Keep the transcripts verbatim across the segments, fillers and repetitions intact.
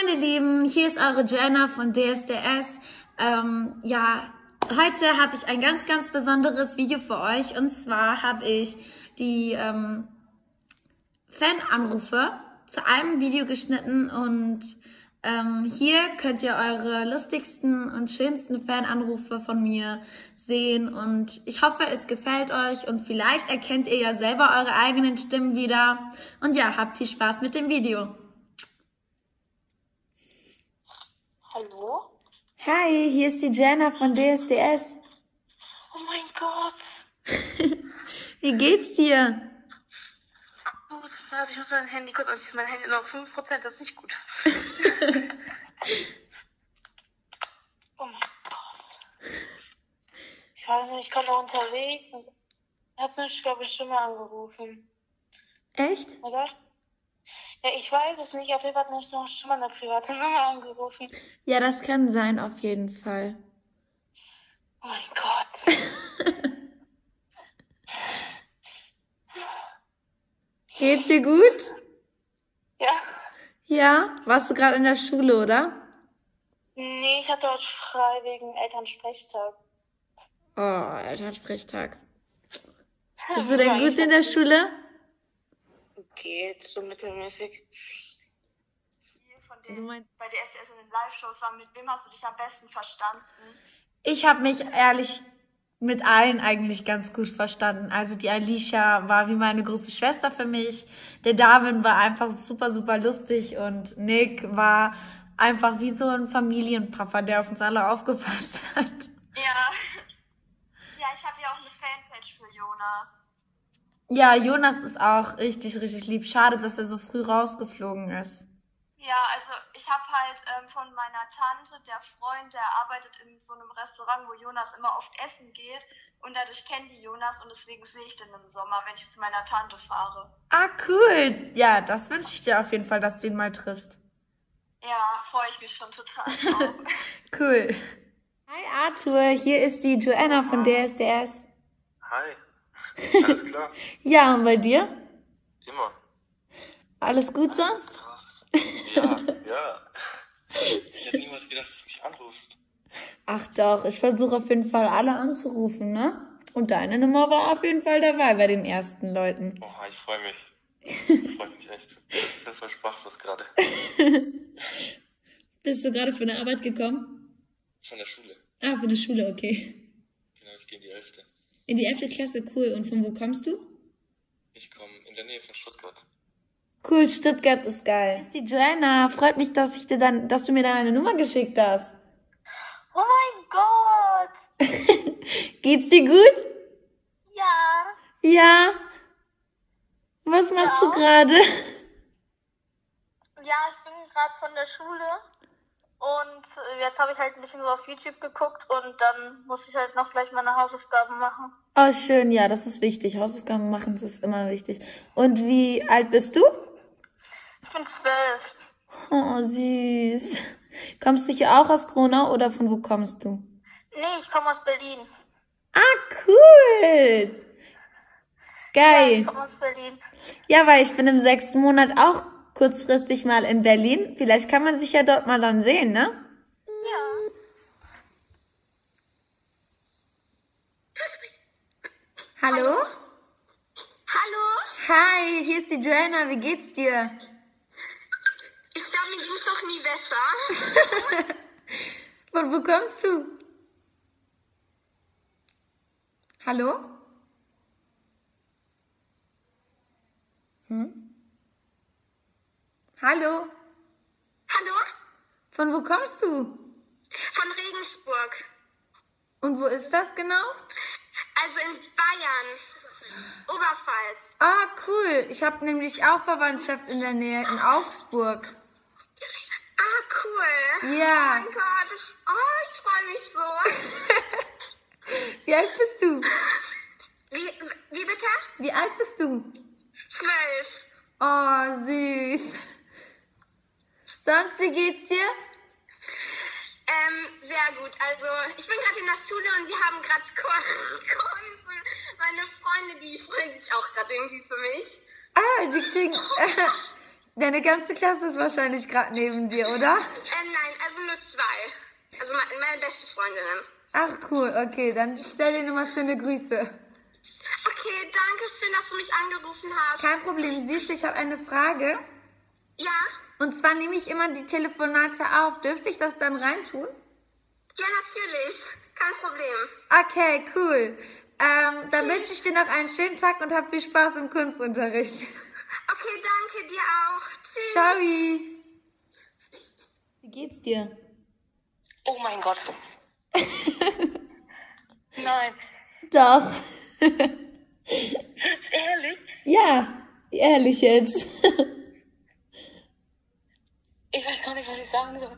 meine Lieben, hier ist eure Joanna von D S D S. Ähm, ja, heute habe ich ein ganz, ganz besonderes Video für euch. Und zwar habe ich die ähm, Fan-Anrufe zu einem Video geschnitten. Und ähm, hier könnt ihr eure lustigsten und schönsten Fan-Anrufe von mir sehen. Und ich hoffe, es gefällt euch. Und vielleicht erkennt ihr ja selber eure eigenen Stimmen wieder. Und ja, habt viel Spaß mit dem Video. Hallo? Hi, hier ist die Joanna von D S D S. Oh mein Gott. Wie geht's dir? Gut, warte, ich muss mein Handy kurz anschließen. Mein Handy noch fünf Prozent, das ist nicht gut. Oh mein Gott. Ich weiß nicht, ich komme noch unterwegs und er hat mich, glaube ich, schon mal angerufen. Echt? Oder? Ja, ich weiß es nicht. Auf jeden Fall hat mich noch schon mal eine private Nummer angerufen. Ja, das kann sein, auf jeden Fall. Oh mein Gott. Geht's dir gut? Ja? Ja? Warst du gerade in der Schule, oder? Nee, ich hatte heute frei wegen Elternsprechtag. Oh, Elternsprechtag. Ja, Bist du denn gut in der Schule? Geht, so mittelmäßig. Von Du den, meinst- bei D S D S in den Live-Shows war, mit wem hast du dich am besten verstanden? Ich habe mich ehrlich mit allen eigentlich ganz gut verstanden. Also die Alicia war wie meine große Schwester für mich. Der Darwin war einfach super, super lustig. Und Nick war einfach wie so ein Familienpapa, der auf uns alle aufgepasst hat. Ja. Ja, ich habe ja auch eine Fanpage für Jonas. Ja, Jonas ist auch richtig, richtig lieb. Schade, dass er so früh rausgeflogen ist. Ja, also ich habe halt ähm, von meiner Tante, der Freund, der arbeitet in so einem Restaurant, wo Jonas immer oft essen geht. Und dadurch kennen die Jonas und deswegen sehe ich den im Sommer, wenn ich zu meiner Tante fahre. Ah, cool. Ja, das wünsche ich dir auf jeden Fall, dass du ihn mal triffst. Ja, freue ich mich schon total drauf. Cool. Hi Arthur, hier ist die Joanna von D S D S. Hi. Alles klar? Ja, und bei dir? Immer. Alles gut sonst? Ja, ja. Ich hätte niemals gedacht, dass du mich anrufst. Ach doch, ich versuche auf jeden Fall alle anzurufen, ne? Und deine Nummer war auf jeden Fall dabei bei den ersten Leuten. Oh, ich freue mich. Das freut mich echt. Ich bin voll sprachlos gerade. Bist du gerade von der Arbeit gekommen? Von der Schule. Ah, von der Schule, okay. Genau, ich gehe in die Elfte. In die elfte Klasse, cool. Und von wo kommst du? Ich komme in der Nähe von Stuttgart. Cool, Stuttgart ist geil. Hier ist die Joanna. Freut mich, dass ich dir dann, dass du mir deine Nummer geschickt hast. Oh mein Gott! Geht's dir gut? Ja. Ja. Was machst du gerade? Ja, ich bin gerade von der Schule und jetzt habe ich halt ein bisschen so auf YouTube geguckt und dann muss ich halt noch gleich meine Hausaufgaben machen. Oh, schön, ja, das ist wichtig. Hausaufgaben machen, das ist immer wichtig. Und wie alt bist du? Ich bin zwölf. Oh, süß. Kommst du hier auch aus Gronau oder von wo kommst du? Nee, ich komme aus Berlin. Ah, cool. Ja, ich Geil. komme aus Berlin. Ja, weil ich bin im sechsten Monat auch kurzfristig mal in Berlin. Vielleicht kann man sich ja dort mal dann sehen, ne? Ja. Hallo? Hallo? Hi, hier ist die Joanna. Wie geht's dir? Ich glaube, mir ging's doch nie besser. Von wo kommst du? Hallo? Hm? Hallo? Hallo? Von wo kommst du? Von Regensburg. Und wo ist das genau? Also in Bayern. Oberpfalz. Ah, cool. Ich habe nämlich auch Verwandtschaft in der Nähe, in Augsburg. Ah, cool. Ja. Oh mein Gott. Oh, ich freue mich so. Wie alt bist du? Wie, wie bitte? Wie alt bist du? Zwölf. Oh, süß. Sonst, wie geht's dir? Ähm, sehr gut. Also, ich bin gerade in der Schule und wir haben gerade Kurse. Meine Freunde, die freuen sich auch gerade irgendwie für mich. Ah, die kriegen, Deine ganze Klasse ist wahrscheinlich gerade neben dir, oder? Ähm, nein, also nur zwei. Also meine, meine beste Freundinnen. Ach cool, okay, dann stell dir nochmal schöne Grüße. Okay, danke schön, dass du mich angerufen hast. Kein Problem, Süße, ich habe eine Frage. Ja? Und zwar nehme ich immer die Telefonate auf. Dürfte ich das dann reintun? Ja, natürlich. Kein Problem. Okay, cool. Ähm, dann wünsche ich dir noch einen schönen Tag und hab viel Spaß im Kunstunterricht. Okay, danke dir auch. Tschüss. Ciao. Wie geht's dir? Oh mein Gott. Nein. Doch. Ehrlich? Ja, ehrlich jetzt. Ich weiß gar nicht, was ich sagen soll.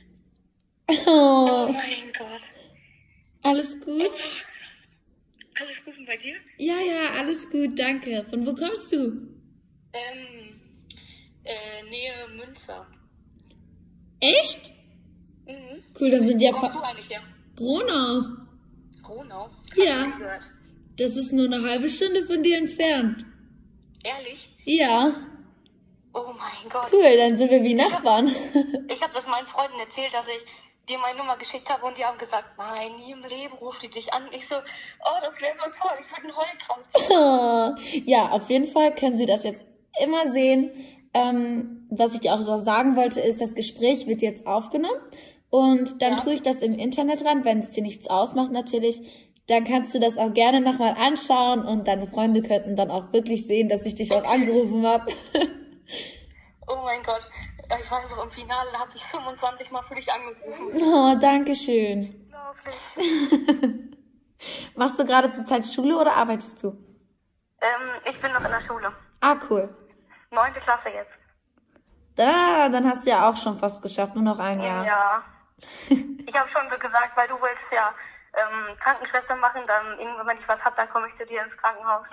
Oh, Oh mein Gott. alles gut? Alles gut und bei dir? Ja, ja, alles gut, danke. Von wo kommst du? Ähm, äh, Nähe Münster. Echt? Mhm. Cool, dann sind ja Wo kommst fa- du eigentlich her? Gronau. Gronau? Ja. Hab ich nie gehört. Das ist nur eine halbe Stunde von dir entfernt. Ehrlich? Ja. Oh mein Gott. Cool, dann sind wir wie Nachbarn. Ich habe das meinen Freunden erzählt, dass ich dir meine Nummer geschickt habe und die haben gesagt, nein, nie im Leben ruft die dich an. Ich so, oh, das wäre so toll, ich würde einen Heulkrampf. Oh, ja, auf jeden Fall können Sie das jetzt immer sehen. Ähm, was ich dir auch so sagen wollte, ist, das Gespräch wird jetzt aufgenommen und dann Ja. tue ich das im Internet ran, wenn es dir nichts ausmacht natürlich. Dann kannst du das auch gerne nochmal anschauen und deine Freunde könnten dann auch wirklich sehen, dass ich dich auch angerufen habe. Oh mein Gott. Ich weiß noch, im Finale habe ich fünfundzwanzig Mal für dich angerufen. Oh, danke schön. Unglaublich. Machst du gerade zur Zeit Schule oder arbeitest du? Ähm, ich bin noch in der Schule. Ah, cool. Neunte Klasse jetzt. Da, dann hast du ja auch schon fast geschafft, nur noch ein Jahr. Ja. Ich habe schon so gesagt, weil du wolltest ja ähm, Krankenschwester machen, dann irgendwann, wenn ich was hab, dann komme ich zu dir ins Krankenhaus.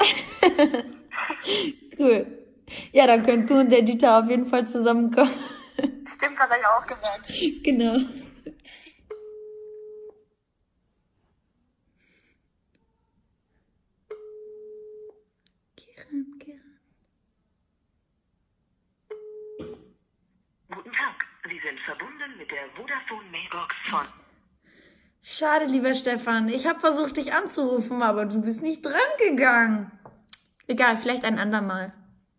Cool. Ja, dann können du und der Dieter auf jeden Fall zusammenkommen. Stimmt, hat er ja auch gesagt. Genau. Kiran, Kiran. Guten Tag, Sie sind verbunden mit der Vodafone Mailbox von... Schade, lieber Stefan. Ich habe versucht, dich anzurufen, aber du bist nicht dran gegangen. Egal, vielleicht ein andermal.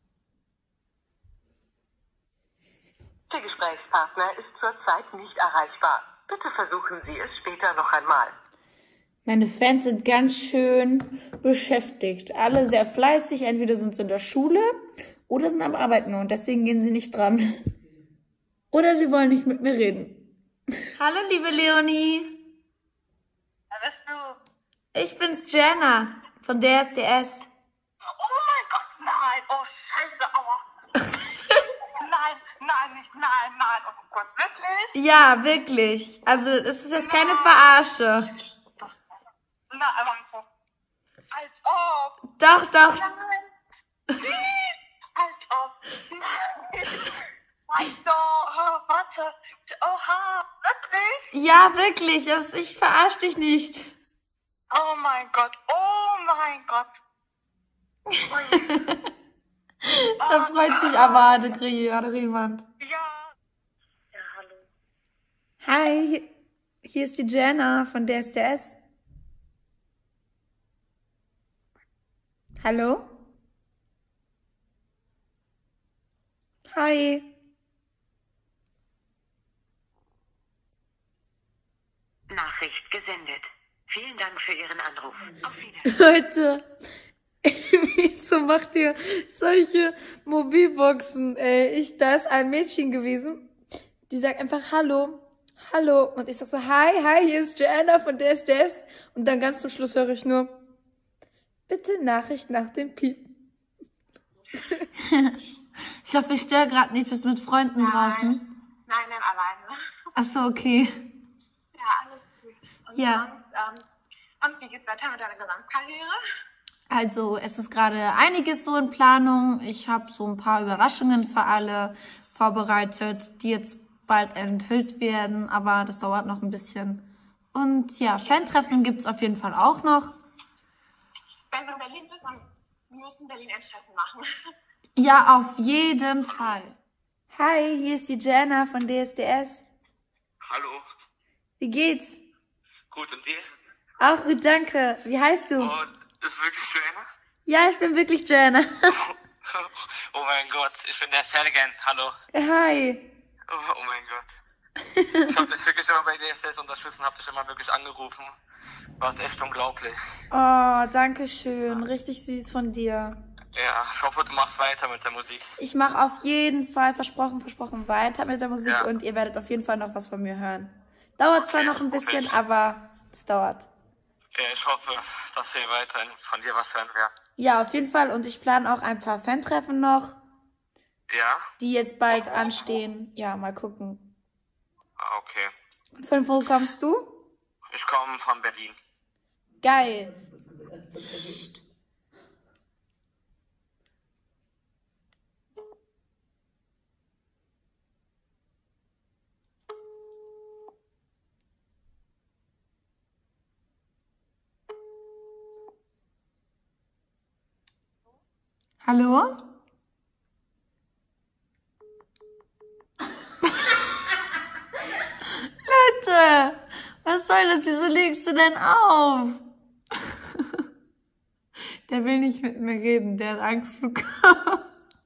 Der Gesprächspartner ist zurzeit nicht erreichbar. Bitte versuchen Sie es später noch einmal. Meine Fans sind ganz schön beschäftigt. Alle sehr fleißig. Entweder sind sie in der Schule oder sind am Arbeiten und deswegen gehen sie nicht dran. Oder sie wollen nicht mit mir reden. Hallo, liebe Leonie. Wer bist du? Ich bin's, Jenna von D S D S. Oh mein Gott, nein. Oh, scheiße, aua. Nein, nein, nicht, nein, nein. Oh Gott, wirklich? Ja, wirklich. Also, es ist jetzt keine Verarsche. Na, aber als ob. Doch, doch. Nein. Als ob. Nein. Weißt du, oh, warte. Oha, wirklich? Ja, wirklich. Das, ich verarsch dich nicht. Oh mein Gott, oh mein Gott. Da freut sich aber gerade jemand. Ja. Ja, hallo. Hi, hier ist die Jenna von D S D S. Hallo? Hi. Nachricht gesendet. Vielen Dank für Ihren Anruf. Auf Wiedersehen. Leute, wieso macht ihr solche Mobilboxen? Ey, ich, da ist ein Mädchen gewesen, die sagt einfach Hallo, Hallo. Und ich sag so, hi, hi, hier ist Joanna von D S D S. Und dann ganz zum Schluss höre ich nur, bitte Nachricht nach dem Piep. Ich hoffe, ich störe gerade nicht, bist mit Freunden draußen. Nein, nein, alleine. Ach so, okay. Ja, alles gut. Und Ja. sonst, ähm, und wie geht's weiter mit deiner Gesamtkarriere? Also es ist gerade einiges so in Planung. Ich habe so ein paar Überraschungen für alle vorbereitet, die jetzt bald enthüllt werden, aber das dauert noch ein bisschen. Und ja, Fantreffen gibt's auf jeden Fall auch noch. Wenn du in Berlin bist, dann musst du in Berlin ein Treffen machen. Ja, auf jeden Fall. Hi, hier ist die Jana von D S D S. Hallo. Wie geht's? Gut, und dir? Auch gut, danke. Wie heißt du? Oh, das ist wirklich Joanna? Ja, ich bin wirklich Jana. Oh mein Gott, ich bin der Sergen. Hallo. Hi. Oh, oh mein Gott. Ich habe dich wirklich immer bei D S D S unterstützt, habe dich immer wirklich angerufen. War echt unglaublich. Oh, danke schön. Richtig süß von dir. Ja, ich hoffe, du machst weiter mit der Musik. Ich mache auf jeden Fall, versprochen, versprochen, weiter mit der Musik Ja. und ihr werdet auf jeden Fall noch was von mir hören. Dauert zwar Okay, noch ein bisschen, okay. aber es dauert. Ja, ich hoffe, dass wir weiterhin von dir was hören werden. Ja, auf jeden Fall. Und ich plane auch ein paar Fan-Treffen noch, Ja? die jetzt bald anstehen. Ja, mal gucken. Ah, okay. Von wo kommst du? Ich komme von Berlin. Geil. Hallo? Leute, was soll das? Wieso legst du denn auf? Der will nicht mit mir reden, der hat Angst bekommen.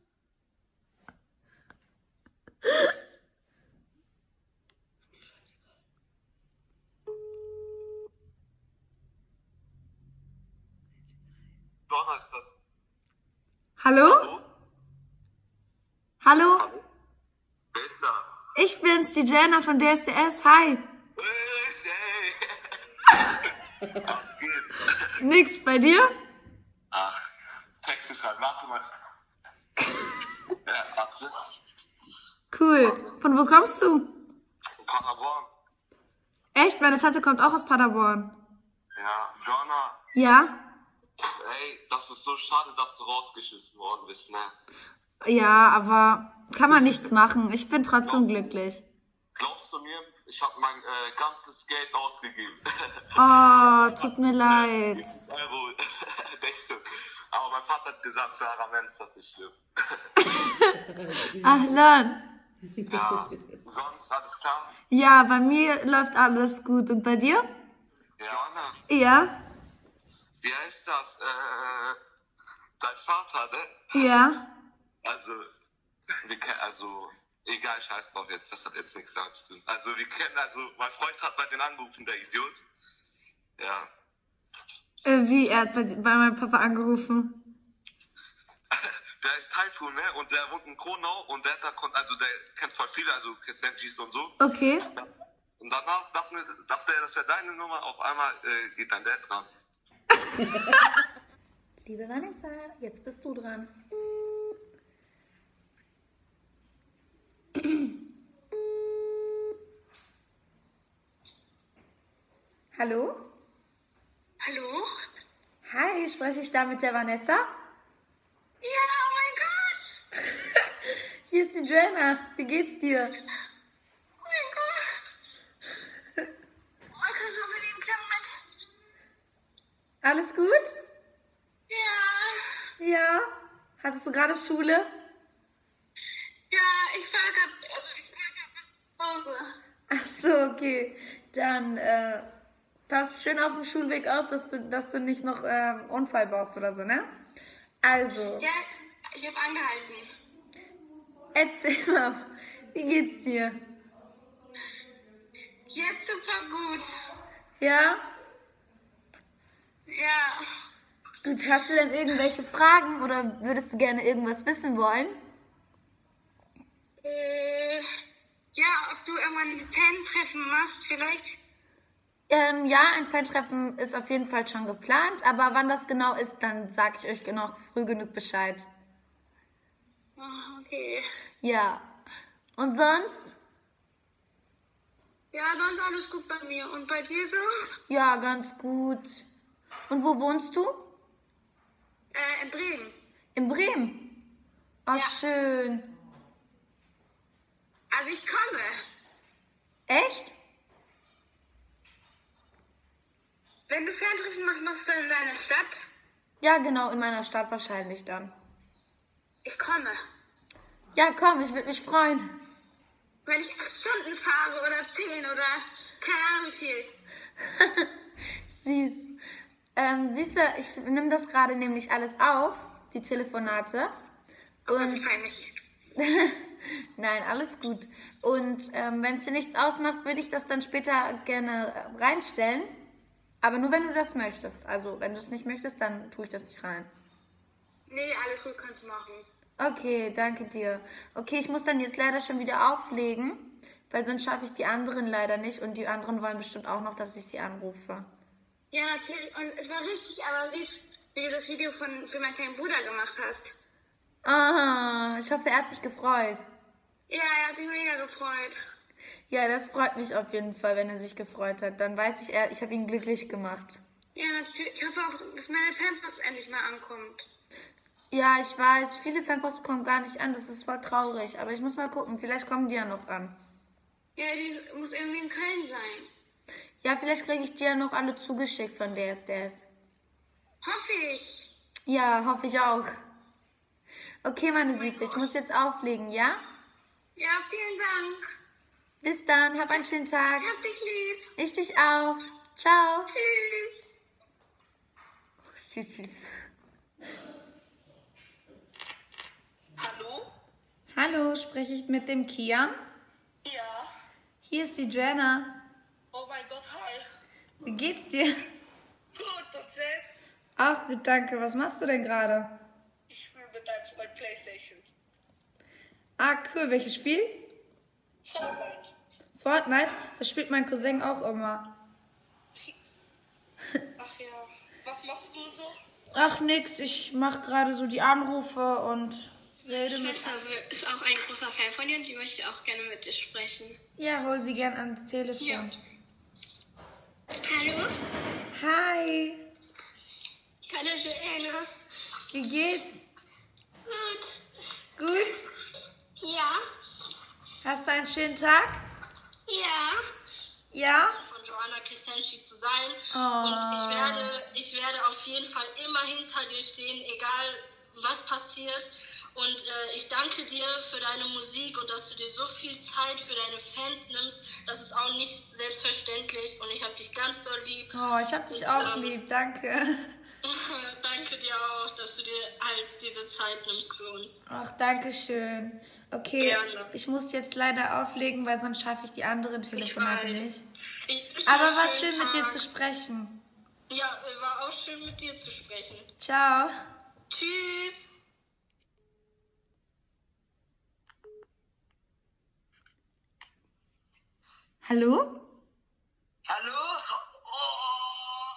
Donner ist das. Hallo? Hallo? Wer ist da? Ich bin's, die Jana von D S D S. Hi. Was geht? Nix bei dir? Ach, Texte schreiben, warte mal. Ja, warte. Cool. Von wo kommst du? Paderborn. Echt? Meine Tante kommt auch aus Paderborn. Ja, Joanna, Ja? ey, das ist so schade, dass du rausgeschissen worden bist, ne? Ja, aber kann man nichts machen. Ich bin trotzdem glücklich. Glaubst du mir, ich habe mein äh, ganzes Geld ausgegeben. Oh, tut mir leid. fünfzig Euro, Dächte. Aber mein Vater hat gesagt, für Aramens ist das nicht schlimm. Ach, Lan. Ja, sonst alles klar? Ja, bei mir läuft alles gut. Und bei dir? Joanna, Ja? wie heißt das? Äh, dein Vater, ne? Ja? Also, wir kennen, also, egal, scheiß drauf jetzt, das hat jetzt nichts damit zu tun. Also, wir kennen, also, mein Freund hat bei den angerufen, der Idiot. Ja. Äh, wie? Er hat bei, bei meinem Papa angerufen. Der ist Taifun, ne? Und der wohnt in Kronau und der hat da, kon- also, der kennt voll viele, also, Christian G's und so. Okay. Und danach dachte, dachte er, das wäre deine Nummer, auf einmal äh, geht dann der dran. Liebe Vanessa, jetzt bist du dran. Hallo? Hallo? Hi, spreche ich da mit der Vanessa? Ja, oh mein Gott! Hier ist die Jana. Wie geht's dir? Oh mein Gott! Oh, kannst du mal den kleinen Moment? Alles gut? Ja. Ja. Hattest du gerade Schule? Ja, ich fahr grad, also ich fahr grad nach Hause. Ach so, okay. Dann äh, pass schön auf dem Schulweg auf, dass du, dass du nicht noch ähm, Unfall baust oder so, ne? Also, Ja, ich hab angehalten. erzähl mal, wie geht's dir? Jetzt super gut. Ja? Ja. Gut, hast du denn irgendwelche Fragen oder würdest du gerne irgendwas wissen wollen? Äh, ja, ob du irgendwann ein Fan-Treffen machst, vielleicht? Ähm, ja, ein Fan-Treffen ist auf jeden Fall schon geplant, aber wann das genau ist, dann sage ich euch noch früh genug Bescheid. Oh, okay. Ja. Und sonst? Ja, sonst alles gut bei mir. Und bei dir so? Ja, ganz gut. Und wo wohnst du? Äh, in Bremen. In Bremen? Oh, Ja. schön. Also ich komme. Echt? Wenn du Fan-Treffen machst, machst du in deiner Stadt? Ja, genau, in meiner Stadt wahrscheinlich dann. Ich komme. Ja, komm, ich würde mich freuen. Wenn ich acht Stunden fahre oder zehn oder keine Ahnung wie viel. Süß. Ähm, Süße, ich nehme das gerade nämlich alles auf, die Telefonate. Und Peinlich. nein, alles gut. Und ähm, wenn es dir nichts ausmacht, würde ich das dann später gerne äh, reinstellen. Aber nur, wenn du das möchtest. Also, wenn du es nicht möchtest, dann tue ich das nicht rein. Nee, alles gut, kannst du machen. Okay, danke dir. Okay, ich muss dann jetzt leider schon wieder auflegen, weil sonst schaffe ich die anderen leider nicht. Und die anderen wollen bestimmt auch noch, dass ich sie anrufe. Ja, natürlich. Und es war richtig, aber süß, wie du das Video von, für meinen kleinen Bruder gemacht hast. Ah, ich hoffe, er hat sich gefreut. Ja, er hat sich mega gefreut. Ja, das freut mich auf jeden Fall, wenn er sich gefreut hat. Dann weiß ich, er, ich habe ihn glücklich gemacht. Ja, natürlich. Ich hoffe auch, dass meine Fanpost endlich mal ankommt. Ja, ich weiß, viele Fanpost kommen gar nicht an. Das ist voll traurig. Aber ich muss mal gucken, vielleicht kommen die ja noch an. Ja, die muss irgendwie in Köln sein. Ja, vielleicht kriege ich die ja noch alle zugeschickt von D S D S. Hoffe ich. Ja, hoffe ich auch. Okay, meine Süße, ich muss jetzt auflegen, ja? Ja, vielen Dank. Bis dann, hab einen schönen Tag. Hab dich lieb. Ich dich auch. Ciao. Tschüss. Oh, süß, süß. Hallo? Hallo, spreche ich mit dem Kian? Ja. Hier ist die Joanna. Oh mein Gott, hi. Wie geht's dir? Gut, und selbst? Ach, gut, danke. Was machst du denn gerade? Ich spiele mit deinem Freund Playstation. Ah, cool. Welches Spiel? Fortnite. Fortnite? Das spielt mein Cousin auch immer. Ach ja. Was machst du so? Ach, nix. Ich mache gerade so die Anrufe und rede mit... Schwester ist auch ein großer Fan von dir und die möchte auch gerne mit dir sprechen. Ja, hol sie gern ans Telefon. Ja. Hallo? Hi. Hallo Joanna. Wie geht's? Gut. Gut? Ja? Hast du einen schönen Tag? Ja. Ja? Von Joanna Kisenshi zu sein. Oh. Und ich werde, ich werde auf jeden Fall immer hinter dir stehen, egal was passiert. Und äh, ich danke dir für deine Musik und dass du dir so viel Zeit für deine Fans nimmst. Das ist auch nicht selbstverständlich und ich habe dich ganz so lieb. Oh, ich hab dich und, auch ähm, lieb. Danke. Danke dir auch, dass du dir halt diese Zeit nimmst für uns. Ach, danke schön. Okay, Gerne. ich muss jetzt leider auflegen, weil sonst schaffe ich die anderen Telefonate weiß. nicht. Ich, ich Aber wünsche war einen schön, schönen mit dir Tag. zu sprechen. Ja, war auch schön mit dir zu sprechen. Ciao. Tschüss. Hallo? Hallo? Oh,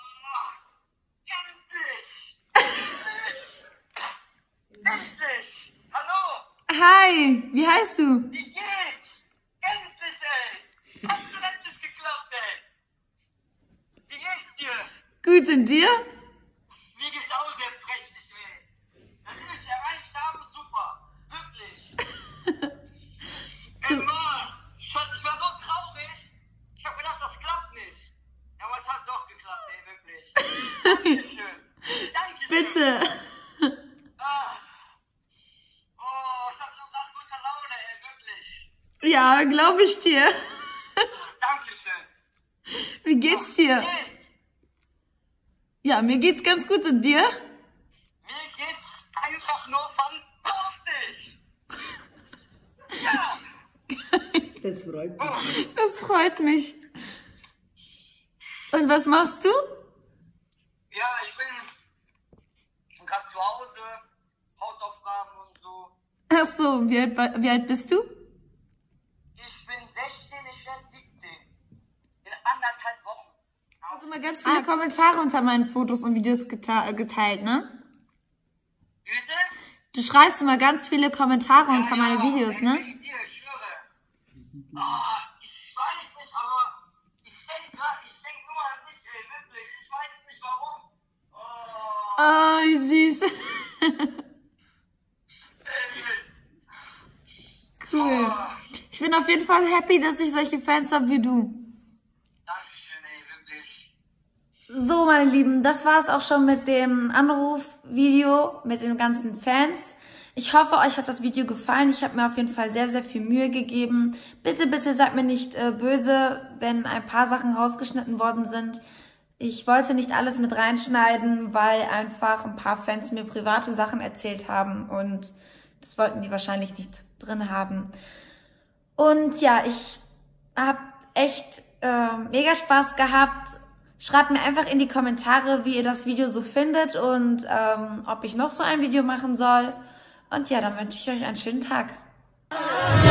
endlich! Endlich! Hallo? Hi, wie heißt du? Wie geht's? Endlich, ey! Hat's denn endlich geklappt, ey? Wie geht's dir? Gut, und dir? Mir geht's auch sehr prächtig, ey. Dass ich dich erreicht habe, super. Wirklich. Ey, Mann, ich war, ich war so traurig. Ich hab gedacht, das klappt nicht. Aber es hat doch geklappt, ey, wirklich. Dankeschön. Dankeschön. Bitte. Ah. Oh, ich hab so gerade gute Laune, ey, wirklich. Ja, glaube ich dir. Dankeschön. Wie geht's dir? Geht's? Ja, mir geht's ganz gut, und dir? Mir geht's einfach nur fantastisch. Ja. Das freut mich. Das freut mich. Und was machst du? Ja, ich bin gerade zu Hause, Hausaufgaben und so. Ach so, wie alt, wie alt bist du? Ich bin sechzehn, ich werde siebzehn. In anderthalb Wochen. Du hast immer ganz viele Kommentare unter meinen Fotos und Videos geta- geteilt, ne? Bitte? Du schreibst immer ganz viele Kommentare Ja, unter ja, meine Videos, ey, ne? wegen dir, ich schwöre. Ah, ich weiß nicht, aber ich denke gerade, ich denke nur an dich, ey, wirklich. Ich weiß nicht warum. Oh, Oh, wie süß. ey, Cool. oh. Ich bin auf jeden Fall happy, dass ich solche Fans habe wie du. Dankeschön, ey, wirklich. So, meine Lieben, das war es auch schon mit dem Anrufvideo mit den ganzen Fans. Ich hoffe, euch hat das Video gefallen. Ich habe mir auf jeden Fall sehr, sehr viel Mühe gegeben. Bitte, bitte seid mir nicht äh, böse, wenn ein paar Sachen rausgeschnitten worden sind. Ich wollte nicht alles mit reinschneiden, weil einfach ein paar Fans mir private Sachen erzählt haben und das wollten die wahrscheinlich nicht drin haben. Und ja, ich habe echt äh, mega Spaß gehabt. Schreibt mir einfach in die Kommentare, wie ihr das Video so findet und ähm, ob ich noch so ein Video machen soll. Und ja, dann wünsche ich euch einen schönen Tag.